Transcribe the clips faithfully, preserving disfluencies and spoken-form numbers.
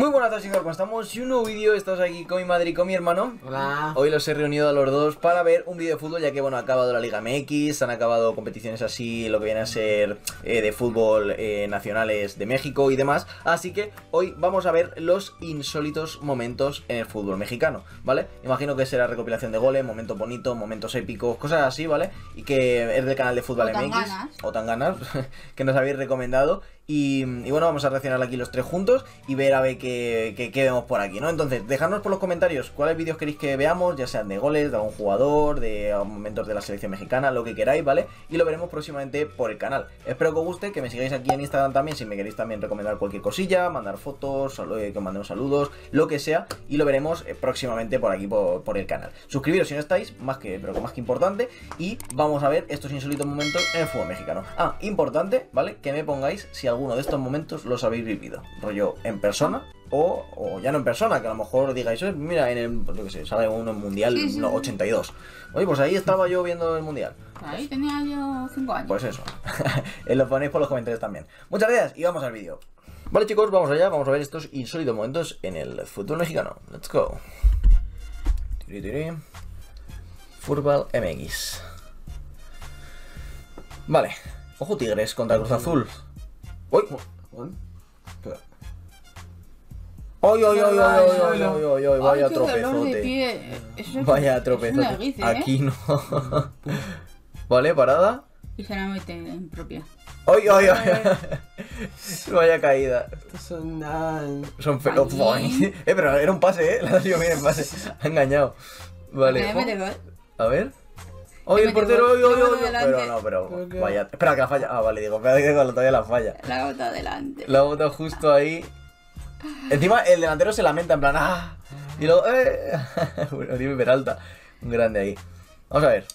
Muy buenas tardes, chicos, ¿cómo estamos? Y un nuevo vídeo, estamos aquí con mi madre y con mi hermano. Hola. Hoy los he reunido a los dos para ver un vídeo de fútbol, ya que, bueno, ha acabado la Liga M X, han acabado competiciones así, lo que viene a ser eh, de fútbol eh, nacionales de México y demás. Así que hoy vamos a ver los insólitos momentos en el fútbol mexicano, ¿vale? Imagino que será recopilación de goles, momentos bonitos, momentos épicos, cosas así, ¿vale? Y que es del canal de Fútbol M X, o tan ganas, que nos habéis recomendado. Y, y bueno, vamos a reaccionar aquí los tres juntos y ver a ver qué, qué, qué vemos por aquí, ¿no? Entonces, dejadnos por los comentarios cuáles vídeos queréis que veamos, ya sean de goles, de algún jugador, de momentos de la selección mexicana, lo que queráis, ¿vale? Y lo veremos próximamente por el canal. Espero que os guste, que me sigáis aquí en Instagram también, si me queréis también recomendar cualquier cosilla, mandar fotos, que os mandemos saludos, lo que sea, y lo veremos eh, próximamente por aquí, por, por el canal. Suscribiros si no estáis, más que, pero que más que importante, y vamos a ver estos insólitos momentos en el fútbol mexicano. Ah, importante, ¿vale? Que me pongáis si alguno de estos momentos los habéis vivido, rollo en persona o, o ya no en persona, que a lo mejor digáis, eh, mira, en el, yo qué sé, sale uno en Mundial sí, sí. No, ochenta y dos. Oye, pues ahí estaba yo viendo el Mundial. Ahí tenía yo cinco años. Pues eso, lo ponéis por los comentarios también. Muchas gracias y vamos al vídeo. Vale, chicos, vamos allá, vamos a ver estos insólitos momentos en el fútbol mexicano. Let's go. Tiri, tiri. Fútbol M X. Vale, ojo Tigres contra Cruz Azul. ¡Uy! ¡Ay, ay, ay, ay, ay, ay, ay, ay! Vaya tropezote. Vaya tropezote. Aquí no. Vale, parada. Y se la mete en propia. ¡Ay, ay, ay! Vaya caída. Estos son nada. Son feos. Eh, pero era un pase, ¿eh? La ha salido bien el pase. Ha engañado. Vale. A ver. ¡Oye, el portero! ¡Oye, oye, oye! Pero no, pero vaya. Espera, que la falla. Ah, vale, digo, espera que todavía la falla. La bota adelante. La bota justo ahí. Encima el delantero se lamenta en plan, ¡ah! Y luego, ¡eh! Oribe Peralta. Un grande ahí. Vamos a ver.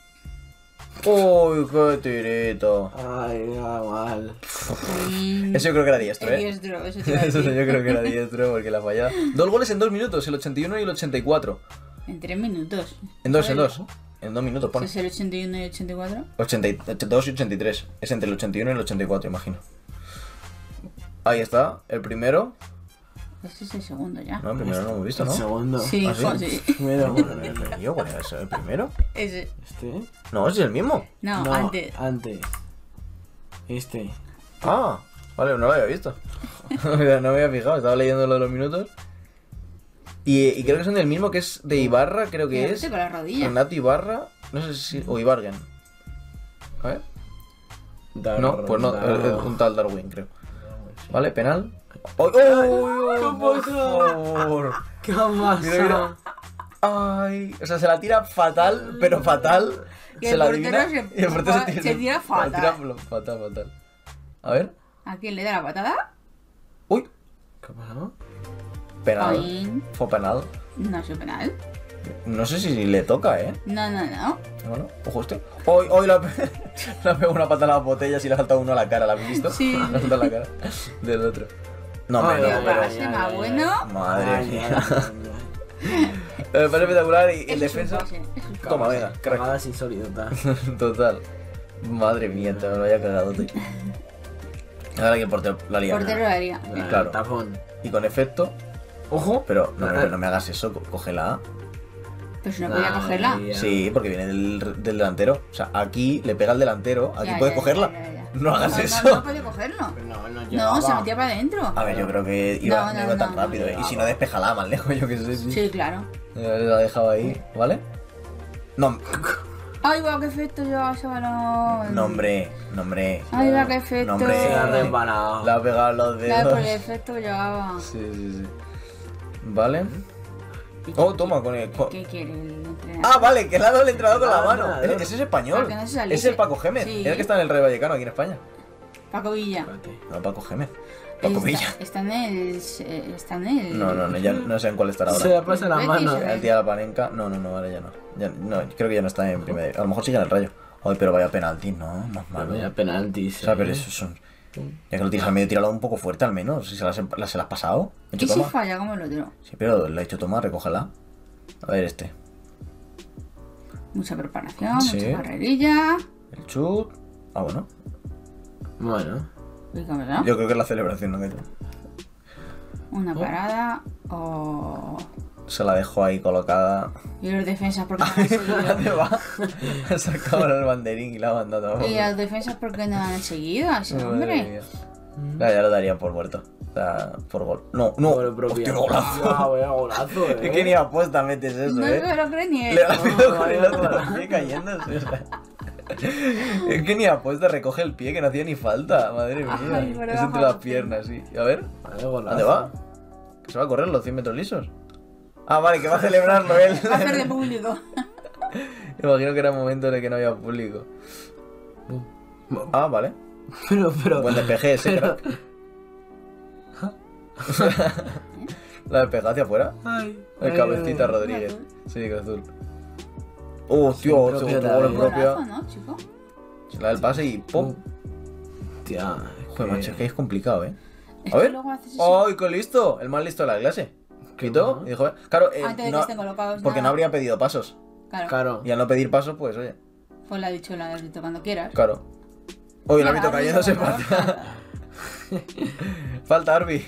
¡Uy, qué tirito! Ay, va mal. Eso yo creo que era diestro, ¿eh? Diestro, eso, eso yo creo que era diestro porque la fallada. Dos goles en dos minutos, el ochenta y uno y el ochenta y cuatro. En tres minutos. En dos, en dos. En dos minutos, pone. ¿Es el ochenta y uno y ochenta y cuatro? ochenta y dos y ochenta y tres. Es entre el ochenta y uno y el ochenta y cuatro, imagino. Ahí está, el primero. Este es el segundo ya. No, el primero no lo hemos visto, ¿no? El segundo. Sí, ¿Ah, sí? sí. Primero. ¿Cuál era ese? ¿El primero? Ese. ¿Este? No, ese es el mismo. No, No, antes. Antes. Este. Ah, vale, no lo había visto. No me había fijado, estaba leyendo lo de los minutos. Y, y creo que son del mismo, que es de Ibarra, creo que es. Con la rodilla. Renato Ibarra, no sé si. O Ibargen. A ver. Dar, No, pues no, dar, es un tal Darwin, creo. Vale, penal. ¡Oh! ¡Oh! ¡Por favor! ¿Qué ha pasado? Mira, mira. Ay, o sea, se la tira fatal, pero fatal. Y se el la portero adivina. se- y el portero se tira fatal. Se tira fatal, fatal. A ver. ¿A quién le da la patada? Uy, ¿Qué ha pasado? penal. Ay. Fue penal. No es un penal. No sé si le toca, ¿eh? No, no, no. Bueno, ojo este. ¡Hoy, hoy la, le ha pegado una pata a las botellas y le ha saltado uno a la cara! ¿La habéis visto? Sí. Le ha saltado a la cara del otro. No, hombre, Ay, no, ay, pero. ay, Pase más bueno. Madre Ay, mía. ay, ay, Me parece espectacular y Es el un defensa. pase, es un Toma, ay. venga, crack. Cagadas insólitas. Total. Madre mía, te lo haya cagado, tío. Ahora que el portero la lía. portero la haría. Y claro. Tapón. Y con efecto. Ojo. Pero no, no, no me hagas eso, co- cógela. Pero si no podía cogerla. Ay, Sí, porque viene del, del delantero. O sea, aquí le pega el delantero, aquí Ya, puedes ya, cogerla. ya, ya, ya. No hagas no, eso. No, no podía cogerlo. No, no, No, se metía para adentro. A ver, yo creo que iba, No, no, no, iba tan no, rápido, no, ¿eh? no. Y si no, despejala más lejos, yo qué sé. Sí. Sí, claro. Eh, La ha dejado ahí, ¿vale? No, Ay, va, qué efecto llevaba ese balón. no, hombre, no, hombre. Ay, va, qué efecto. No, hombre. Se ha resbalado. Le ha pegado los Claro, por el dedos. efecto que llevaba. Sí, sí, sí. Vale. Oh, toma, con el. con- ¿Qué quiere el entrenador? Ah, vale, que le ha dado el entrenador con la Ah, mano. nada, Ese no. ese es español. Porque no se saliese. Es el Paco Gémez. Sí. Es el que está en el Rey Vallecano aquí en España. Paco Villa. Espérate. No, Paco Gémez. Paco Está, Villa. está en el. eh, Está en el. No, no, no, ya no sé en cuál estará Se ahora. le pasa la Betis, mano. ¿eh? El día de la Panenca. No, no, no, ahora ya no. Ya, no, creo que ya no está en primera. A lo mejor sigue en el Rayo. Ay, pero vaya penalti, ¿no? Más malo. Vaya penaltis. O sea, pero eh. eso son. Ya que lo tiras al medio, tíralo un poco fuerte al menos. Si se las, se las has pasado. He ¿Y hecho si toma. falla como el otro? Sí, pero le he hecho toma, recógela. A ver este. Mucha preparación, Sí. mucha carrerilla. El chut. Ah, bueno. Bueno. Dígamelo. Yo creo que es la celebración, ¿no? Una Oh. parada. Oh. Se la dejó ahí colocada. Y los defensas porque no han ¿Dónde seguido. va? Ha sacado el banderín y la ha mandado. Y los defensas porque no han seguido a ese Madre hombre. mía. No, ya lo darían por muerto. O sea, por gol. No, no. Por propia. Hostia, golazo. Ah, vaya golazo, eh. Es que ni apuesta metes eso, No eh. se lo cree ni él. Le ha pegado con vaya el otro golazo. pie cayéndose. O sea. Es que ni apuesta, recoge el pie que no hacía ni falta. Madre mía. Ay, por es debajo entre de las la piernas, sí. Y a ver, Vaya golazo. ¿dónde va? Que se va a correr los cien metros lisos. Ah, vale, que va a celebrarlo él. Va a ser de público. Imagino que era momento en el que no había público. Ah, vale. Pero, pero. Buen despeje ese, pero- crack. La despejó hacia afuera. Ay, El ay, cabecita ay. Rodríguez. Azul. Sí, que azul. Oh, tío, Sí, segundo propia gol en también. propia. Golazo, ¿no, chico? Se la da el pase y ¡pum! Tía. Joder, macho, es que es complicado, ¿eh? Es A que ver. luego haces eso. ¡Ay, qué listo! El más listo de la clase. Quitó y dijo, eh, claro, eh, Antes de que no- estén colocados. porque no nada. habría pedido pasos. Claro. Claro. Y al no pedir pasos, pues, oye, Pues le ha dicho el árbitro cuando quieras. claro. Uy, el Mira, árbitro cayéndose árbitro, falta. Falta Arby.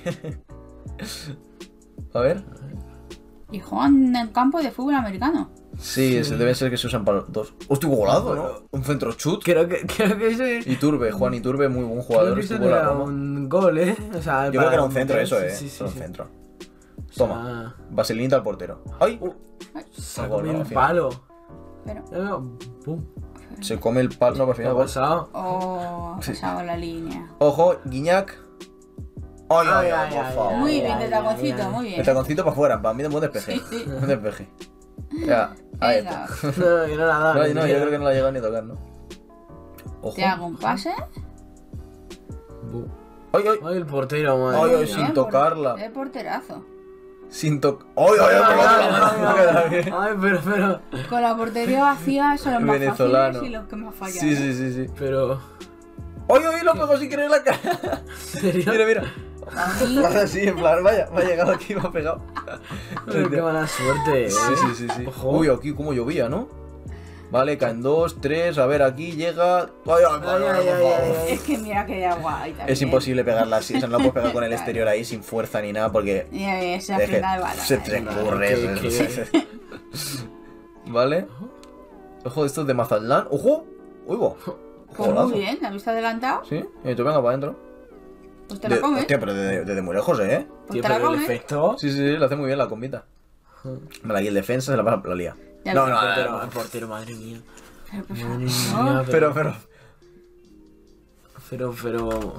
A ver. Y juegan en el campo de fútbol americano. Sí, ese debe ser que se usan para los dos. ¡Hostia, golazo, ¿no? Un centro chut. Creo que, creo que ese. Iturbe, Juan Iturbe, muy buen Creo jugador. que ese Estuvo no en la era Roma. un gol, eh. O sea, Yo creo para que era un centro meter, eso, sí, eh. Sí, sí, Era un sí. centro. O Toma. sea, Vaselinita al portero. ¡Ay! sacó Gol, ¿no? bien Al final. palo. Pero. Eh, Pum. Se come el palo. No, al ¿Qué final ha gol. pasado? Oh, ha Sí. pasado la línea. Ojo, Guiñac. ¡Ay, ay, Ay, ay, ay, por ay, favor! ay, Muy ay, bien, ay, de ay, taconcito, ay. muy El bien. taconcito para afuera, para mí de buen despeje. Sí, sí. Buen despeje. Ya, ahí Venga, está. No, que no la da. No, no, yo creo que no la ha llegado ni a tocar, ¿no? Ojo. te hago un pase. Bu- ¡Ay, ay! Ay, el portero, madre. Ay, ay, Muy sin bien, tocarla. por- De porterazo. Sin tocar. ¡Ay, ay, ay! Ay, ay, ay, ay, ay, ay! ay, pero, pero. Con la portería vacía son los más Venezolano. fáciles y los que más fallan. Sí, sí, sí, sí. Pero. ¡Ay, ay! Lo pegó sin querer en la cara. ¿En serio? Mira, mira. Ahí. Ahora sí, en plan, vaya, me ha llegado aquí y me ha pegado. Pero qué mala suerte, eh. Sí, sí, sí, sí. Ojo. Uy, aquí como llovía, ¿no? Vale, caen dos, tres, a ver, aquí llega... ¡Ay, ay, Ay, ay, ay, por ay, favor! ay, Es que mira que de agua ahí también. Es imposible pegarla así, o sea, no la puedes pegar con el Claro. exterior ahí sin fuerza ni nada porque... Y ahí se es que afina el balón. se te ahí. escurre. Que- eso. que- Vale. Ojo, esto es de Mazatlán. ¡Ojo! ¡Uy, va! Pues Golazo. muy bien, ¿la viste adelantado? ¿Sí? Y tú venga para adentro. Pues te la De- comes. Hostia, pero desde, desde muy lejos, ¿eh? Pues Tío, te la pero el comes. efecto. Sí, sí, sí, lo hace muy bien la combita. Me la guía el defensa, se la pasa la lía. Ya No, lo- no, El no, portero, no. el portero, madre mía. Pero por Madre favor. mía, Pero, pero... Pero, pero.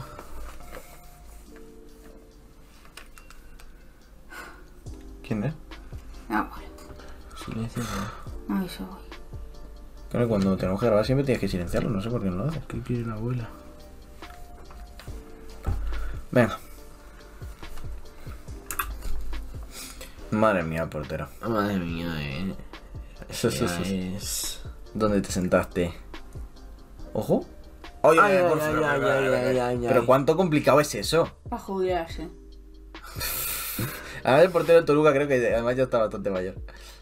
¿Quién es? Ah, bueno. Silencio, no. Ahí soy. Claro, cuando tenemos que grabar siempre tienes que silenciarlo, no sé por qué no lo haces. ¿Qué quiere la abuela? Venga. Madre mía, portero. Madre mía, eh. Sí, sí, Ya sí, sí. es. ¿Dónde te sentaste? ¿Ojo? Oye, Ay, ay, por ay, favor. ay, ay, ay, ay, Pero ay. cuánto complicado es eso. Para jubilarse. Además el portero de Toluca creo que además ya está bastante mayor.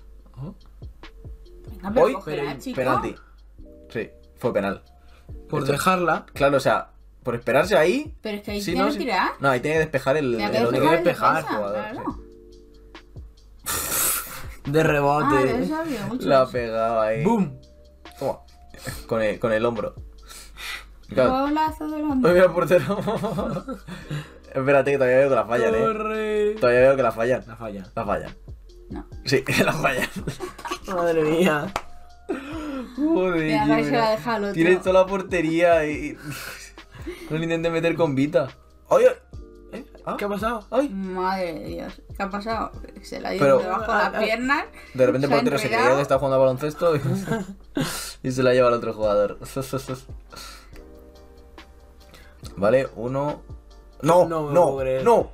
Venga, pero Hoy, cógela, chico. penalti. Sí, fue penal. Por Esto- dejarla. Claro, o sea, por esperarse ahí. Pero es que ahí Sí, tiene no, que sí. tirar. No, ahí tiene que despejar el, Tiene el que otro. tiene que despejar el despejar, defensa, jugador, claro. De Ah, rebote. eso había mucho. La ha pegado ahí. ¡Bum! Toma. Con el, con el hombro. Claro. Golazo del Ay, hombre. mira el portero. Espérate que todavía veo que la fallan, eh. ¡Corre! Todavía veo que la fallan. La falla. La fallan. No. Sí, la fallan. Madre mía. Joder, Mira, tío, a ver si mira. la deja al otro. Tienes toda la portería y... No le intentes meter con Vita. ¡Ay, ay! ¿Eh? ¿Ah? ¿Qué ha pasado? ¡Ay! Madre de Dios. ¿Qué ha pasado? Se la ha ido Pero- debajo de las piernas. De repente el Se ha portero se creía enredado. que estaba jugando a baloncesto y, y se la lleva al otro jugador. Vale, uno... ¡No! No ¡No! me ¡No! puedo creer. ¡No!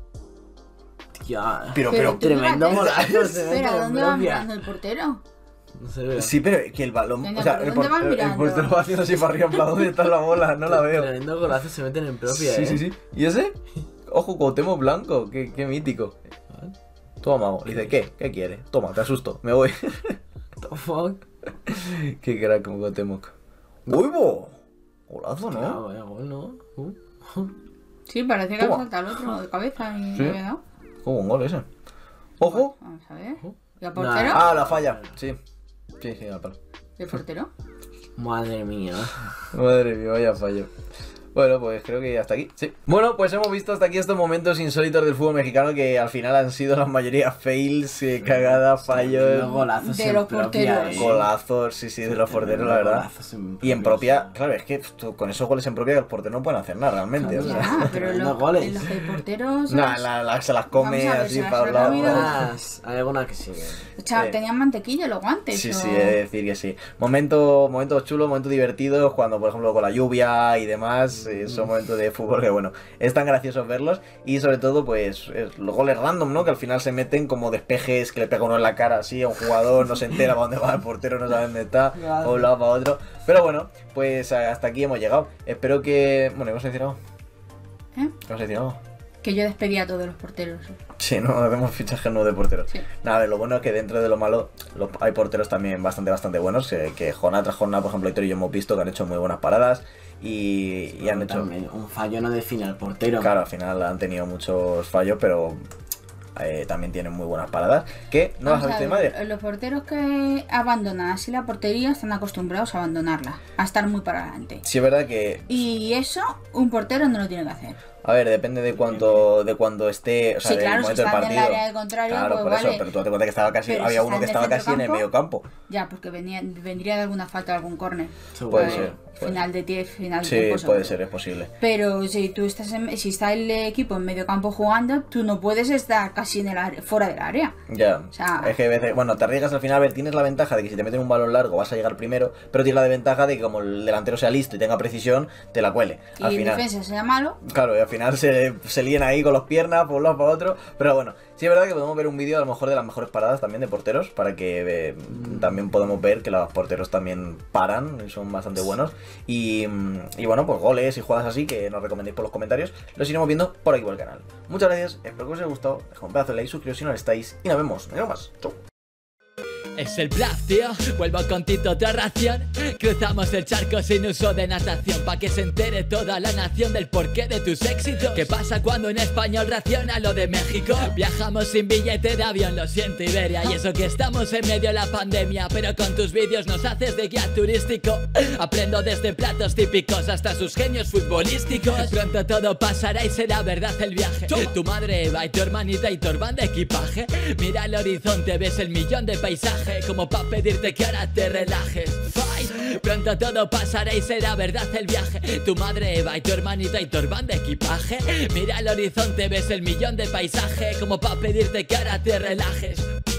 Ya. Pero, Pero pero... tú tremendo fíjate, golazo, se mete Espera, en ¿dónde va propia. mirando el portero? No se ve. Sí, pero que el balón... Venga, O sea, pero el, ¿dónde por- vas el- el mirando? portero va haciendo así para arriba, en plan, ¿dónde está la bola? No la veo. Tremendo golazo se meten en propia, Sí, eh. sí, sí. ¿Y ese? Ojo, Cuauhtémoc Blanco, qué, qué mítico. Toma, mago. Le dice, ¿qué? ¿Qué quiere? Toma, te asusto, me voy. What the fuck? Qué crack como Cuauhtémoc. ¡Uy, bo! Golazo, Ah, ¿no? vaya gol, ¿no? Uh. Sí, parece que le Toma. salta al otro de cabeza y Sí. le había dado. Oh, un gol ese. Ojo. Vamos a ver. ¿Y el portero? Ah, la falla. Sí. Sí, sí, al palo. ¿Y el portero? Madre mía. Madre mía, vaya fallo. Bueno, pues creo que hasta aquí, sí. Bueno, pues hemos visto hasta aquí estos momentos insólitos del fútbol mexicano que al final han sido la mayoría fails, eh, cagadas, fallos, Los golazos De en los propia, porteros. eh. golazos, sí, sí, de los porteros, la verdad. Golazos en Y en propia, propia, claro, es que tú, con esos goles en propia los porteros no pueden hacer nada realmente. O sea, Ya, pero en Los los, goles. en los que hay porteros... nah, la- la- se las come Vamos a ver, así se las para ha un lado. comido. Algunas- Hay algunas que siguen. O sea, Sí. tenían mantequilla los guantes. Sí, o... sí, he de decir que sí. Momento, momentos chulos, momentos divertidos, cuando por ejemplo con la lluvia y demás, eh, son momentos de fútbol que bueno, es tan gracioso verlos y sobre todo pues es- los goles random, ¿no? Que al final se meten como despejes que le pega uno en la cara así a un jugador, no se entera para dónde va el portero, no sabe dónde está, Claro. o un lado para otro. Pero bueno, pues hasta aquí hemos llegado. Espero que... Bueno, ¿ibas a decir algo? ¿Eh? ¿Ibas a decir algo? Que yo despedía a todos los porteros. Sí, no, hacemos fichajes nuevos de porteros. Sí. Nada, a ver, lo bueno es que dentro de lo malo lo- hay porteros también bastante, bastante buenos. Que, que jornada tras jornada, por ejemplo, Héctor y yo hemos visto que han hecho muy buenas paradas y, y han hecho. También, un fallo no define al portero. Claro, al final han tenido muchos fallos, pero eh, también tienen muy buenas paradas. Que no las Vamos ha a visto de ver, madre. los porteros que abandonan así la portería están acostumbrados a abandonarla, a estar muy para adelante. Sí, es verdad que. Y eso un portero no lo tiene que hacer. A ver, depende de cuánto, de cuando esté, o sea, Sí, del claro, si momento del están en el partido. área del contrario, claro, pues por eso, vale. pero tú date cuenta que estaba casi, Pero había si uno está que en el estaba casi en el centrocampo, medio campo. Ya, porque venía, vendría de alguna falta de algún córner. Seguro. Puede Eh, ser, puede Final de tie- final de Sí, tiempo, puede seguro. ser, es posible. Pero si tú estás en- si está el equipo en medio campo jugando, tú no puedes estar casi en el área, fuera del área. Ya, O sea- es que a veces, bueno, te arriesgas al final, a ver, tienes la ventaja de que si te meten un balón largo vas a llegar primero, pero tienes la desventaja de que como el delantero sea listo y tenga precisión, te la cuele. Y Al en final, defensa sea malo, claro, y al final se, se líen ahí con las piernas por un lado para otro, pero bueno, sí es verdad que podemos ver un vídeo a lo mejor de las mejores paradas también de porteros, para que eh, también podemos ver que los porteros también paran y son bastante buenos, y, mm, y bueno, pues goles y jugadas así que nos recomendéis por los comentarios, los iremos viendo por aquí por el canal. Muchas gracias, espero que os haya gustado, dejad un pedazo de like, suscribiros si no lo estáis, y nos vemos, nos vemos más, chau. Es el Bluff, tío, vuelvo con Tito otra ración. Cruzamos el charco sin uso de natación, pa' que se entere toda la nación del porqué de tus éxitos. ¿Qué pasa cuando en español raciona lo de México? Viajamos sin billete de avión, lo siento Iberia. Y eso que estamos en medio de la pandemia, pero con tus vídeos nos haces de guía turístico. Aprendo desde platos típicos hasta sus genios futbolísticos. Pronto todo pasará y será verdad el viaje. Tu madre Eva y tu hermanita y tu hermana de equipaje. Mira al horizonte, ves el millón de paisajes, como pa' pedirte que ahora te relajes. Fight. Pronto todo pasará y será verdad el viaje. Tu madre Eva y tu hermanita y tu hermana de equipaje. Mira al horizonte, ves el millón de paisajes, como pa' pedirte que ahora te relajes.